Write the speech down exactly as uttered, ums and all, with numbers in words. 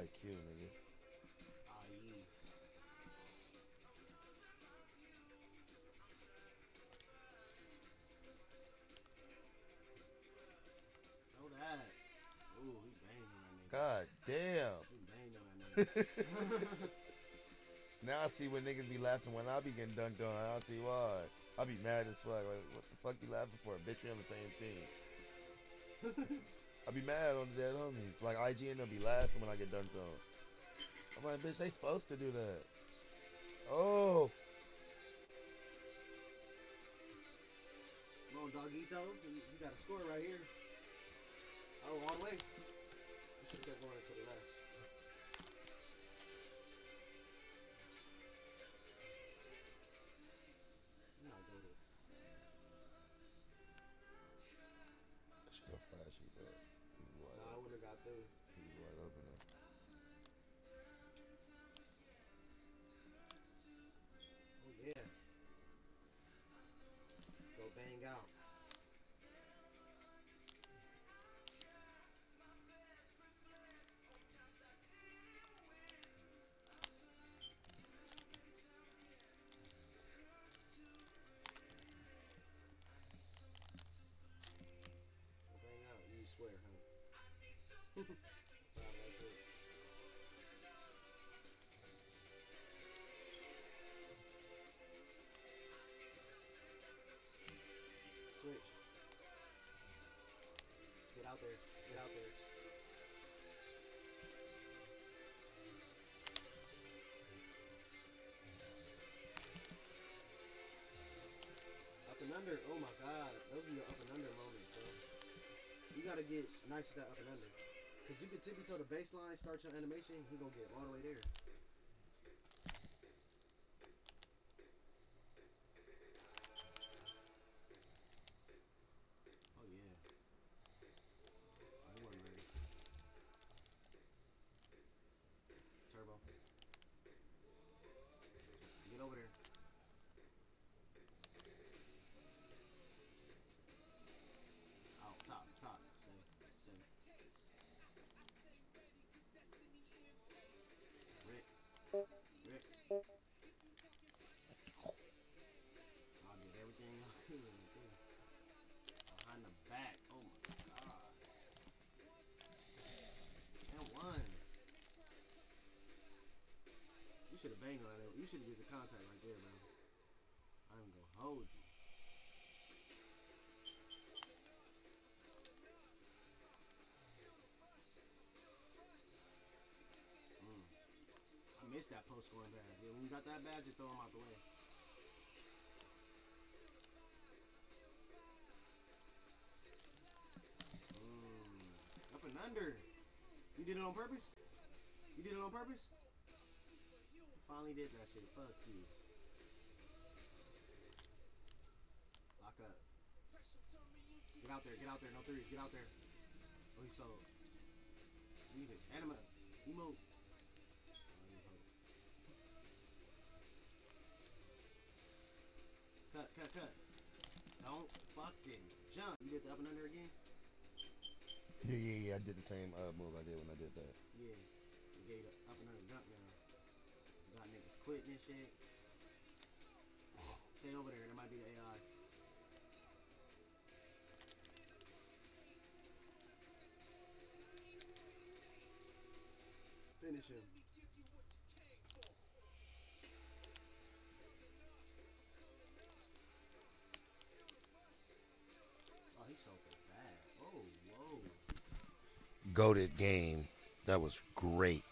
I Q, nigga. Ah, yeah. Throw that. Ooh, he banged on that nigga. God damn. He banged on that nigga. Now I see when niggas be laughing when I be getting dunked on. I don't see why. I be mad as fuck. Like, what the fuck you laughing for? Bitch, we on the same team. I be mad on the dead homies. Like I G and them be laughing when I get dunked on. I'm like, bitch, they supposed to do that. Oh, Come on, Dogito. You, you got a score right here. Oh, all the way. You should have kept going to the left. You not good. that shit a flashy, but he be wide Nah, I open. wouldn't have got through. He be wide open though. Oh, yeah. Go bang out. Go bang out. You swear, huh? Time right quick. Switch. Get out there. Get out there. Up and under. Oh my God. Those are your up and under moments, bro. You gotta get nice with that up and under. Cause you can tippy toe the baseline, start your animation, he gonna get all the way there. Oh yeah. Oh, he wasn't ready. Turbo. Get over there. Out. Top. Top. Stay. Stay. Rick. Rick. I did everything I could. Behind the back. Oh my God. And one. You should have banged on that. You should have did the contact right there, bro. I'm gonna hold you. Mm. I missed that post scoring badge. Yeah, when you got that badge, just throw him out the way. Mm. Up and under. You did it on purpose? You did it on purpose? You finally did that shit. Fuck you. Lock up. Get out there. Get out there. No threes. Get out there. Oh, he's sold. Leave it. Anima. Emo. Cut, cut, cut. Don't fucking jump. You did the up and under again? Yeah, yeah, yeah. I did the same uh, move I did when I did that. Yeah. You gave the up and under jump now. You got niggas quitting and shit. Stay over there. There might be the A I. Finish him. Oh, he sold the bag. Oh, whoa. Goated game. That was great.